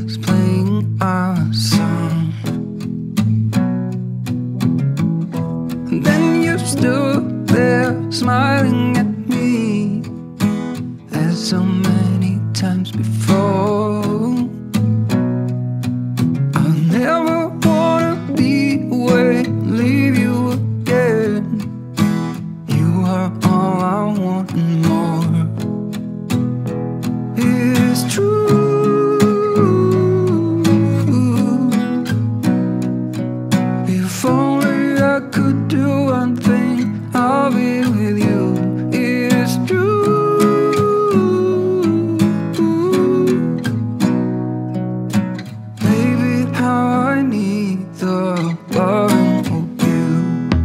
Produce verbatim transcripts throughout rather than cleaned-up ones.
was playing our song, and then you stood there smiling at me, as so many times before. I'll never wanna be away, leave you again. You are all I want and more. It's true. If only I could do one thing, I'll be with you. It's true. Baby, how I need the loving of you.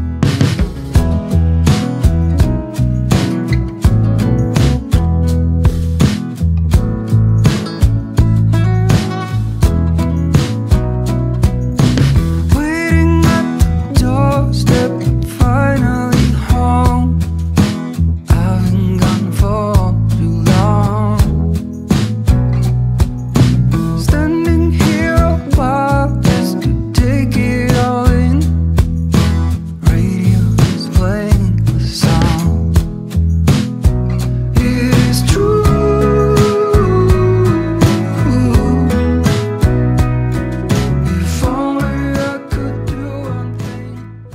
Waiting at the doorstep, finally home. I've been gone for too long. Standing here a while just to take it all in. Radio is playing the song. It's true. If only I could do one thing.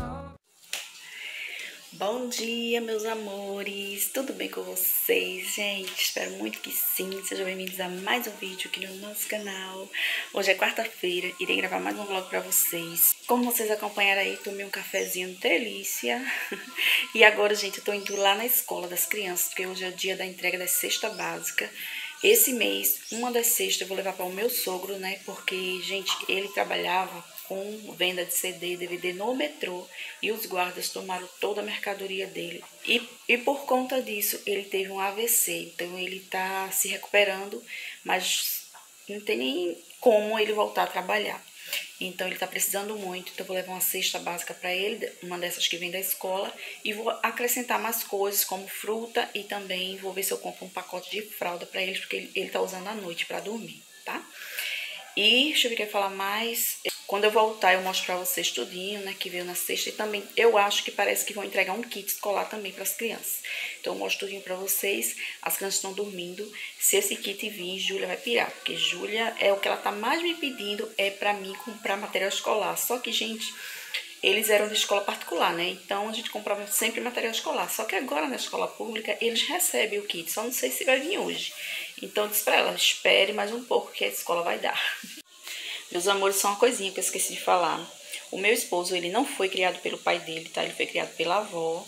Bom dia, meus amores! Tudo bem com vocês, gente? Espero muito que sim. Sejam bem-vindos a mais um vídeo aqui no nosso canal. Hoje é quarta-feira, irei gravar mais um vlog pra vocês. Como vocês acompanharam aí, tomei um cafezinho delícia. E agora, gente, eu tô indo lá na escola das crianças, porque hoje é o dia da entrega da cesta básica. Esse mês, uma das cestas eu vou levar para o meu sogro, né? Porque, gente, ele trabalhava com venda de C D e D V D no metrô e os guardas tomaram toda a mercadoria dele. E, e por conta disso, ele teve um A V C. Então, ele tá se recuperando, mas não tem nem como ele voltar a trabalhar. Então, ele tá precisando muito. Então, eu vou levar uma cesta básica para ele, uma dessas que vem da escola, e vou acrescentar mais coisas, como fruta, e também vou ver se eu compro um pacote de fralda para ele, porque ele, ele tá usando à noite para dormir, tá? E deixa eu ver o que eu ia falar mais. Quando eu voltar, eu mostro pra vocês tudinho, né, que veio na sexta. E também, eu acho que parece que vão entregar um kit escolar também para as crianças. Então, eu mostro tudinho pra vocês. As crianças estão dormindo. Se esse kit vir, Júlia vai pirar. Porque Júlia, é o que ela tá mais me pedindo, é pra mim comprar material escolar. Só que, gente, eles eram de escola particular, né? Então, a gente comprava sempre material escolar. Só que agora, na escola pública, eles recebem o kit. Só não sei se vai vir hoje. Então, eu disse pra ela, espere mais um pouco que a escola vai dar. Meus amores, só uma coisinha que eu esqueci de falar. O meu esposo, ele não foi criado pelo pai dele, tá? Ele foi criado pela avó.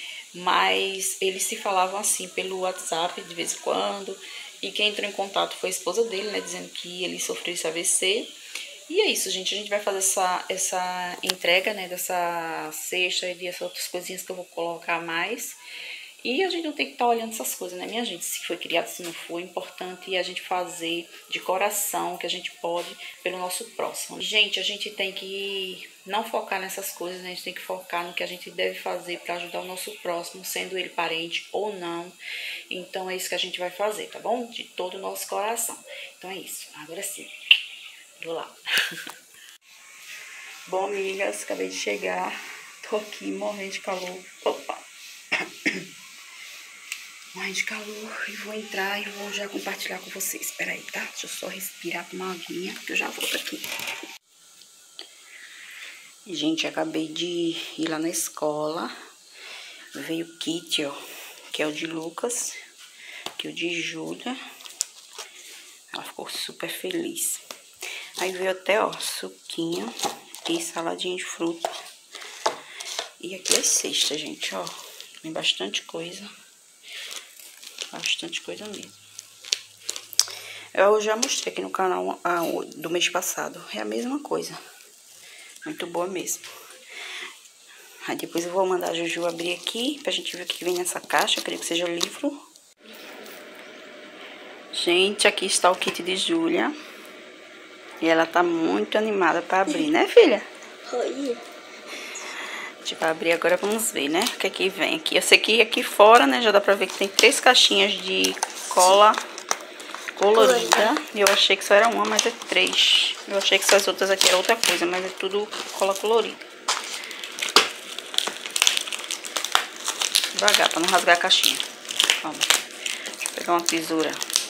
Mas eles se falavam assim pelo WhatsApp de vez em quando. E quem entrou em contato foi a esposa dele, né? Dizendo que ele sofreu esse A V C. E é isso, gente. A gente vai fazer essa, essa entrega, né? Dessa cesta e dessas outras coisinhas que eu vou colocar mais. E a gente não tem que estar olhando essas coisas, né, minha gente? Se foi criado, se não foi, é importante a gente fazer de coração o que a gente pode pelo nosso próximo. Gente, a gente tem que não focar nessas coisas, né? A gente tem que focar no que a gente deve fazer para ajudar o nosso próximo, sendo ele parente ou não. Então é isso que a gente vai fazer, tá bom? De todo o nosso coração. Então é isso. Agora sim. Vou lá. Bom, amigas, acabei de chegar. Tô aqui morrendo de calor. Opa! Morrendo de calor, e vou entrar e vou já compartilhar com vocês. Espera aí, tá? Deixa eu só respirar, tomar uma aguinha, que eu já volto aqui. Gente, acabei de ir lá na escola. Veio o kit, ó, que é o de Lucas, que é o de Júlia. Ela ficou super feliz. Aí veio até, ó, suquinho e saladinha de fruta. E aqui é cesta, gente, ó. Tem bastante coisa. Bastante coisa mesmo. Eu já mostrei aqui no canal ah, do mês passado. É a mesma coisa. Muito boa mesmo. Aí depois eu vou mandar a Juju abrir aqui pra gente ver o que vem nessa caixa. Eu creio que seja livro. Gente, aqui está o kit de Júlia. E ela tá muito animada pra abrir, né, filha? Oi. A gente vai abrir agora, vamos ver, né? O que é que vem aqui. Eu sei que aqui fora, né, já dá pra ver que tem três caixinhas de cola colorida. E eu achei que só era uma, mas é três. Eu achei que só as outras aqui era outra coisa, mas é tudo cola colorida. Devagar, pra não rasgar a caixinha. Vamos. Deixa eu pegar uma tesoura.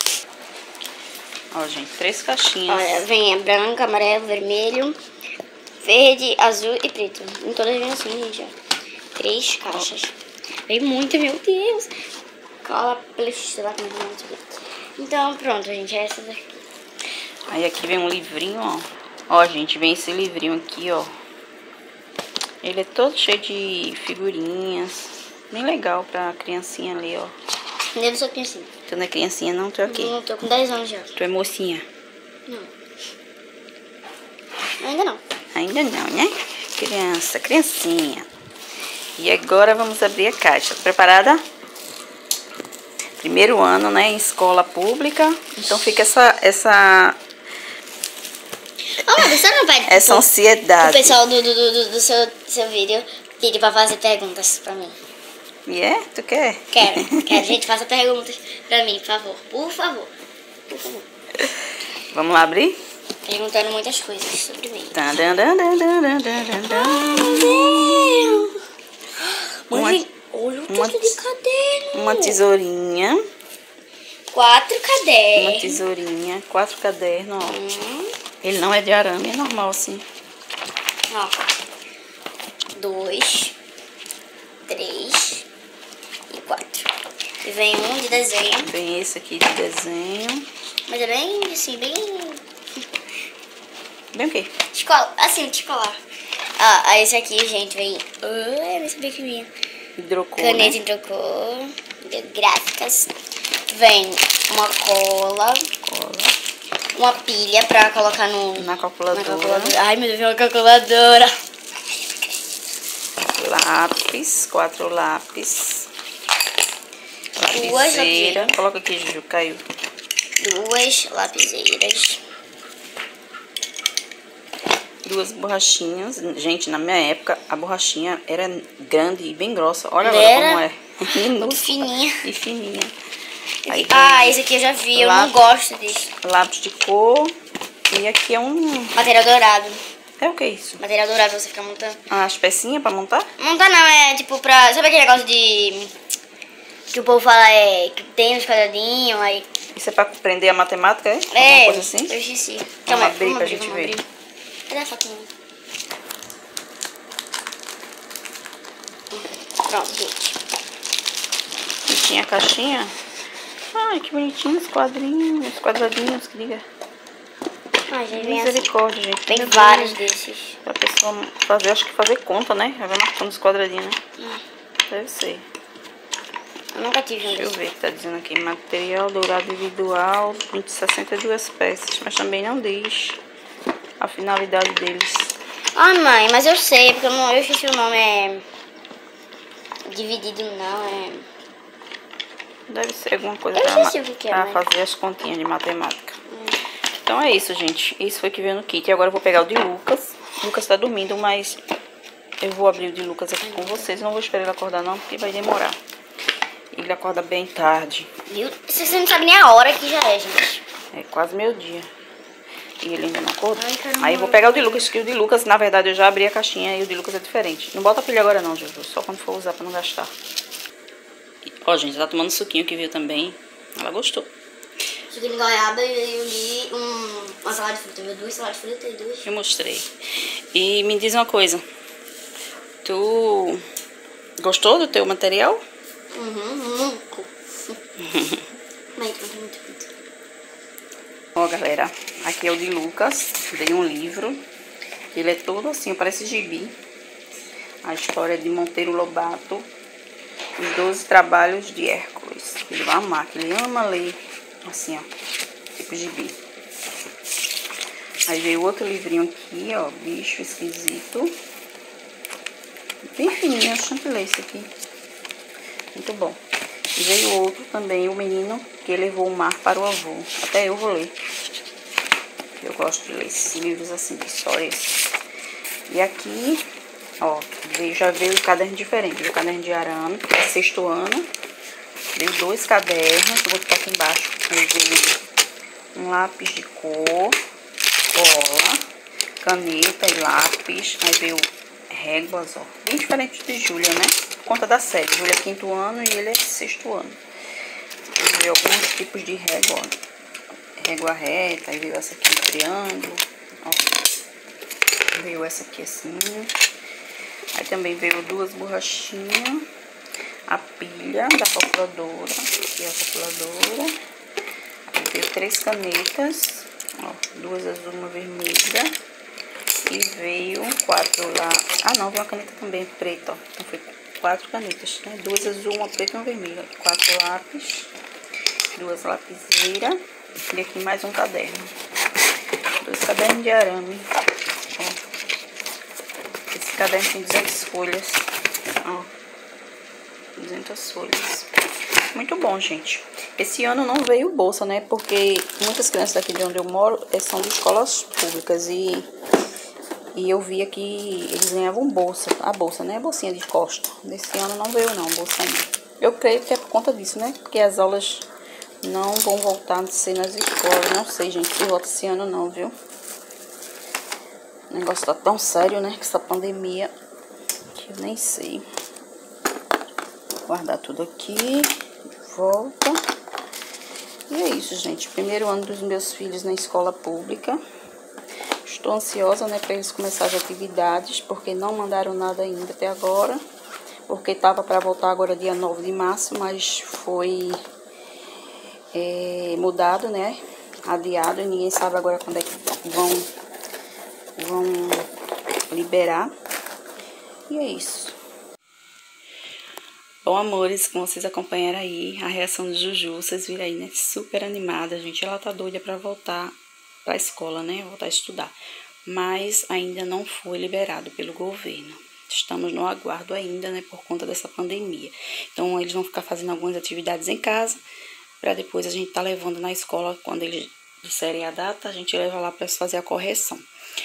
Ó, gente, três caixinhas. Olha, vem branco, amarelo, vermelho, verde, azul e preto. Em todas vem assim, gente, ó. Três caixas. Vem muito, meu Deus. Cola, plex, sei lá como é que é. Então, pronto, gente, é essa daqui. Aí aqui vem um livrinho, ó. Ó, gente, vem esse livrinho aqui, ó. Ele é todo cheio de figurinhas. Bem legal pra criancinha ler, ó. Eu não sou criancinha. Tu não é criancinha, não? Tu é o quê? Não, tô com dez anos já. Tu é mocinha? Não. Ainda não. Ainda não, né? Criança, criancinha. E agora vamos abrir a caixa. Preparada? Primeiro ano, né? Em escola pública. Então fica essa... essa Ô, mãe, você não vai... essa o, ansiedade. O pessoal do, do, do, do seu, seu vídeo pedir pra fazer perguntas pra mim. E é? Tu quer? Quero. Quero, gente, faça perguntas pra mim, por favor. Por favor. Por favor. Vamos lá abrir? Perguntando muitas coisas sobre mim. Tan, dan, dan, dan, dan, dan, dan, dan. Mãe, olha o uma- tanto de caderno. Uma tesourinha. Quatro Uma cadernos. tesourinha. Quatro cadernos, ó. Um, Ele não é de arame, é normal assim. ó. Dois. Três. E quatro. E vem um de desenho. Vem esse aqui de desenho. Mas é bem, assim, bem... Bem o quê? Escola, assim, de escolar. Ah, aí esse aqui, gente, vem... Ai, não sabia que vinha. Hidrocor, Caneta né? hidrocor, gráficas. Vem uma cola, Cola. uma pilha pra colocar no... Na calculadora. na calculadora. Ai, meu Deus, uma calculadora. Lápis. Quatro lápis. Duas Lapiseira. aqui. Coloca aqui, Juju. Caiu. Duas lapiseiras. Duas borrachinhas. Gente, na minha época, a borrachinha era grande e bem grossa. Olha agora Era? como é. Muito fininha. E fininha. Aí Ah, vem esse aqui eu já vi, eu lápis. não gosto desse. lápis de cor. E aqui é um... Material dourado. É o que é isso? Material dourado pra você ficar montando. Ah, as pecinhas pra montar? Não tá não, é tipo pra... Sabe aquele negócio de... Que o povo fala é... Que tem nos quadradinhos, aí... Isso é pra aprender a matemática, é? É, Alguma coisa assim? eu esqueci. Vamos abrir pra gente vamos ver. abrir. Cadê a faquinha? Pronto, gente. E tinha a caixinha. Ai, que bonitinho os quadrinhos, os quadradinhos, que diga. Ah, já vem assim. Misericórdia, gente. Tem Meu vários Deus. desses. Pra pessoa fazer, acho que fazer conta, né? Já vai marcando os quadradinhos, né? Hum. Deve ser. Eu nunca tive um Deixa eu desses. ver o que tá dizendo aqui. Material dourado individual, de sessenta e duas peças. Mas também não diz a finalidade deles. Ah, mãe, mas eu sei, porque eu, não, eu esqueci o nome, é... Dividido não, é... Deve ser alguma coisa Eu pra, esqueci o que que é, pra mas- fazer as continhas de matemática. Então é isso, gente. Isso foi que veio no kit. E agora eu vou pegar o de Lucas. O Lucas tá dormindo, mas eu vou abrir o de Lucas aqui com vocês. Não vou esperar ele acordar não, porque vai demorar. Ele acorda bem tarde. Viu? Você não sabe nem a hora que já é, gente. É quase meio-dia. E ele ainda não acordou. Ai, caramba. Aí eu vou pegar o de Lucas, que o de Lucas, na verdade, eu já abri a caixinha e o de Lucas é diferente. Não bota a pilha agora não, Juju. Só quando for usar pra não gastar. E, ó, gente, ela tá tomando suquinho que veio também. Ela gostou. Cheguei em goiaba e eu li um, uma salada de fruta. Viu? Duas saladas de fruta e duas. Eu mostrei. E me diz uma coisa. Tu gostou do teu material? Uhum, muito. Muito, muito, muito, muito. Ó, galera, aqui é o de Lucas. Dei um livro. Ele é todo assim, parece gibi. A história de Monteiro Lobato. Os doze trabalhos de Hércules. Ele vai amar, que ele ama ler. Assim, ó. Tipo gibi. Aí veio outro livrinho aqui, ó. Bicho esquisito. Bem fininho, acho que ler esse aqui. Muito bom. E veio outro também, o menino que levou o mar para o avô. Até eu vou ler. Eu gosto de ler esses livros assim, de histórias. E aqui, ó, veio, já veio caderno diferente. Veio caderno de arame, que é sexto ano. Veio dois cadernos, vou botar aqui embaixo. Aí veio um lápis de cor, cola, caneta e lápis. Aí veio réguas, ó, bem diferente de Júlia, né? Por conta da série. Júlia é quinto ano e ele é sexto ano. Aí veio alguns tipos de régua, ó. Régua reta, aí veio essa aqui em triângulo, ó. Veio essa aqui assim. Aí também veio duas borrachinhas, a pilha da calculadora, aqui é a calculadora. Aí veio três canetas, ó, duas azul, uma vermelha. E veio quatro lá. Ah, não, veio uma caneta também preta, ó. Então foi quatro canetas, né? Duas azul, uma preta e uma vermelha. Quatro lápis, duas lapiseiras. E aqui mais um caderno. Dois cadernos de arame. Ó. Esse caderno tem duzentas folhas. Ó. duzentas folhas. Muito bom, gente. Esse ano não veio bolsa, né? Porque muitas crianças aqui de onde eu moro são de escolas públicas. E, e eu via que eles ganhavam bolsa. A bolsa, né? A bolsinha de costa. Desse ano não veio não, bolsa ainda. Eu creio que é por conta disso, né? Porque as aulas não vão voltar a ser nas escolas. Não sei, gente, se volta esse ano não, viu? O negócio tá tão sério, né? Com essa pandemia. Que eu nem sei. Vou guardar tudo aqui. Volta. E é isso, gente. Primeiro ano dos meus filhos na escola pública. Estou ansiosa, né, para eles começarem as atividades, porque não mandaram nada ainda até agora. Porque tava para voltar agora dia nove de março, mas foi é, mudado, né? Adiado, e ninguém sabe agora quando é que vão, vão liberar. E é isso. Bom, amores, como vocês acompanharam aí, a reação de Juju, vocês viram aí, né? Super animada, gente. Ela tá doida pra voltar pra escola, né? Voltar a estudar. Mas ainda não foi liberado pelo governo. Estamos no aguardo ainda, né? Por conta dessa pandemia. Então, eles vão ficar fazendo algumas atividades em casa, pra depois a gente tá levando na escola, quando eles disserem a data, a gente leva lá pra fazer a correção.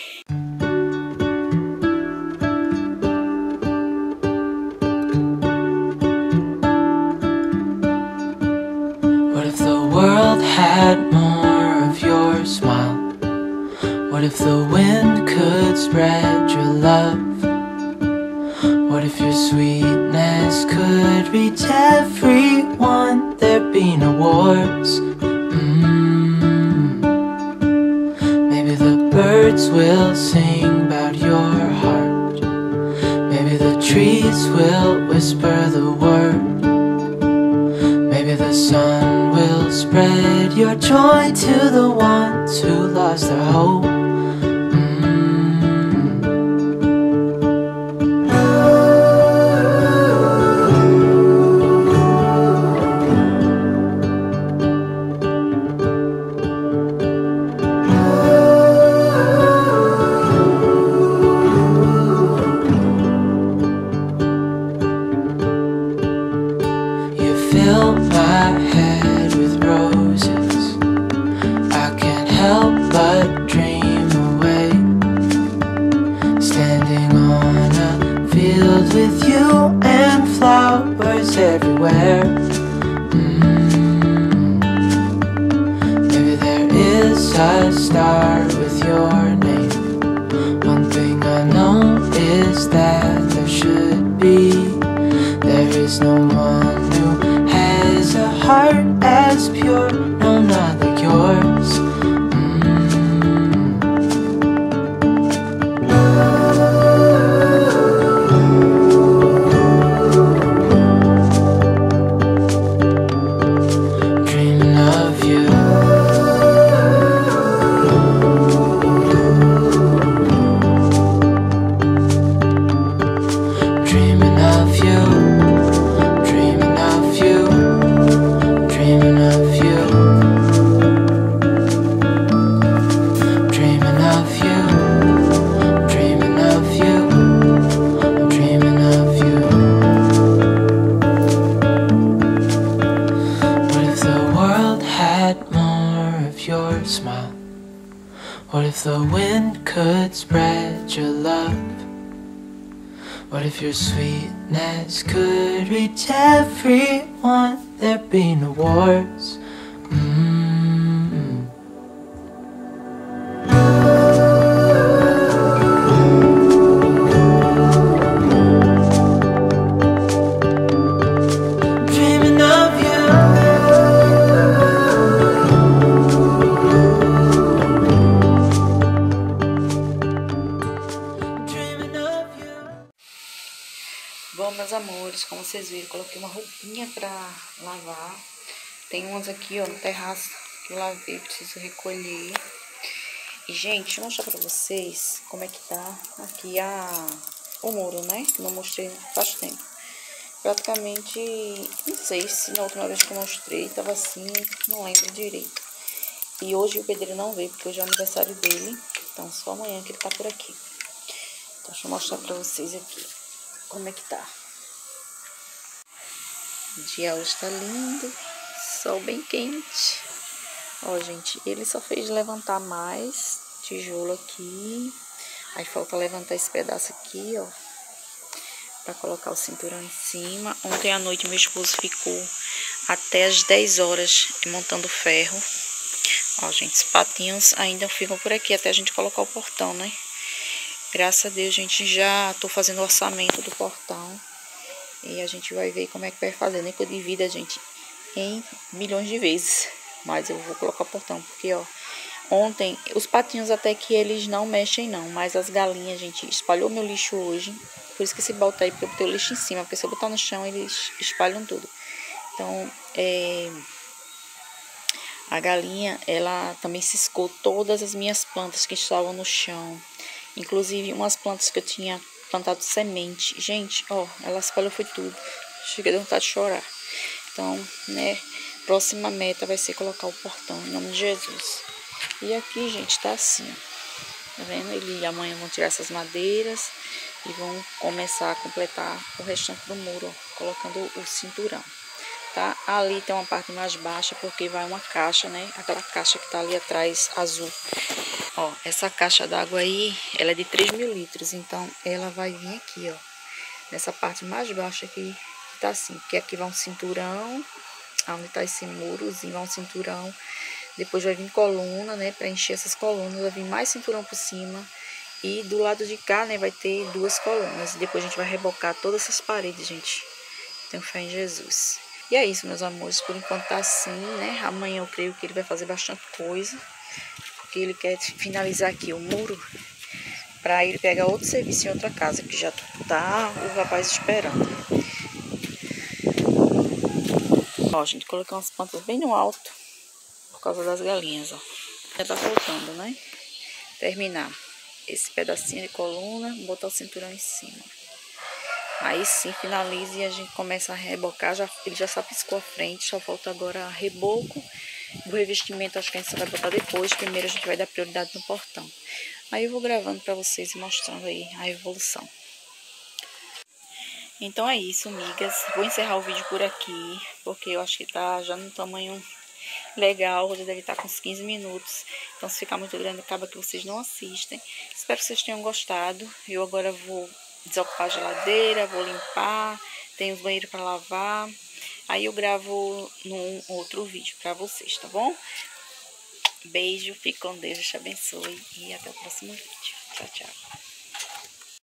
Had more of your smile. What if the wind could spread your love? What if your sweetness could reach everyone? There'd be no wars. mm. Maybe the birds will sing about your heart. Maybe the trees will whisper the word. Maybe the sun will spread your joy to the ones who lost their hope. You fill my head with roses. I can't help but dream away, standing on a field with you and flowers everywhere. mm. Maybe there is a star with your name. One thing I know is that there should be. There is no one who has a heart as pure, no, not like yours. Dreaming of you. Dreaming of you. Dreaming of you. Dreaming of you. Dreaming of you. Dreaming of you. I'm dreaming of you. What if the world had more of your smile? What if the wind could spread your love? What if your sweetness could reach everyone? There'd be no wars. mm. meus amores, como vocês viram, coloquei uma roupinha pra lavar. Tem umas aqui, ó, no terraço que eu lavei, preciso recolher. E, gente, deixa eu mostrar pra vocês como é que tá aqui a, o muro, né? Que não mostrei faz tempo. Praticamente, não sei se na última vez que eu mostrei tava assim, não lembro direito. E hoje o pedreiro não veio, porque hoje é o aniversário dele. Então, só amanhã que ele tá por aqui. Então, deixa eu mostrar pra vocês aqui como é que tá. O dia hoje tá lindo, sol bem quente. Ó, gente, ele só fez levantar mais tijolo aqui. Aí falta levantar esse pedaço aqui, ó, pra colocar o cinturão em cima. Ontem à noite meu esposo ficou até as dez horas montando ferro. Ó, gente, os patinhos ainda ficam por aqui até a gente colocar o portão, né? Graças a Deus, gente, já tô fazendo o orçamento do portão. E a gente vai ver como é que vai fazer, né? Que eu divido a gente em milhões de vezes. Mas eu vou colocar o portão, porque, ó, ontem, os patinhos até que eles não mexem não, mas as galinhas, gente, espalhou meu lixo hoje. Por isso que esse balde aí, porque eu botei o lixo em cima, porque se eu botar no chão, eles espalham tudo. Então, é... a galinha, ela também ciscou todas as minhas plantas que estavam no chão. Inclusive, umas plantas que eu tinha plantado semente. Gente, ó, ela espalhou foi tudo. Cheguei a vontade de chorar. Então, né, próxima meta vai ser colocar o portão, em nome de Jesus. E aqui, gente, tá assim, ó. Tá vendo? Ele amanhã vão tirar essas madeiras e vão começar a completar o restante do muro, ó, colocando o cinturão. Tá? Ali tem uma parte mais baixa, porque vai uma caixa, né? Aquela caixa que tá ali atrás, azul. Ó, essa caixa d'água aí, ela é de três mil litros, então ela vai vir aqui, ó. Nessa parte mais baixa aqui, que tá assim, porque aqui vai um cinturão, onde tá esse murozinho, vai um cinturão. Depois vai vir coluna, né? Pra encher essas colunas, vai vir mais cinturão por cima. E do lado de cá, né, vai ter duas colunas. E depois a gente vai rebocar todas essas paredes, gente. Tenho fé em Jesus. E é isso, meus amores, por enquanto tá assim, né? Amanhã eu creio que ele vai fazer bastante coisa, porque ele quer finalizar aqui o muro pra ele pegar outro serviço em outra casa, que já tá o rapaz esperando. Ó, gente, coloquei umas plantas bem no alto, por causa das galinhas, ó. Já tá faltando, né? Terminar esse pedacinho de coluna, botar o cinturão em cima. Aí sim, finaliza e a gente começa a rebocar. Já, ele já sapiscou a frente, só falta agora reboco. O revestimento acho que a gente só vai botar depois. Primeiro a gente vai dar prioridade no portão. Aí eu vou gravando pra vocês e mostrando aí a evolução. Então é isso, amigas. Vou encerrar o vídeo por aqui, porque eu acho que tá já no tamanho legal. Já deve estar com uns quinze minutos. Então se ficar muito grande, acaba que vocês não assistem. Espero que vocês tenham gostado. Eu agora vou desocupar a geladeira, vou limpar, tem os banheiros para lavar. Aí eu gravo num outro vídeo para vocês, tá bom? Beijo, fique com Deus, te abençoe e até o próximo vídeo. Tchau, tchau.